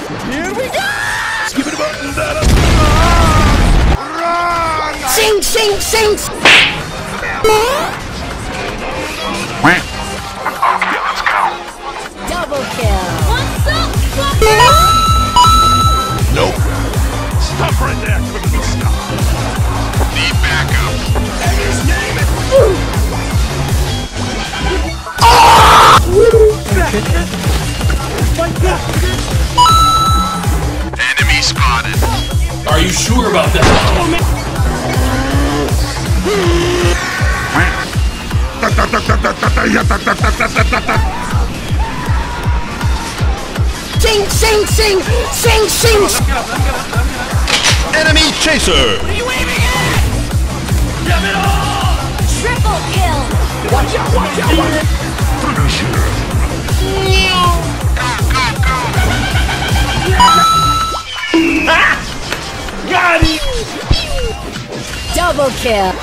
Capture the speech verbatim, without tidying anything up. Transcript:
Here we go! Skip it about that. Run! Sing, sing, sing! Let's go. Double kill! What's up, Nope. Stop right there. Come to the stop. Need backup. Enemies, name it. Enemy spotted. Are you sure about that? Sing, sing, sing! Sing, sing! Enemy chaser. What are you aiming at? Give it all! triple kill? Watch out, watch out, watch out! Finisher. Ah! Got him! Double kill!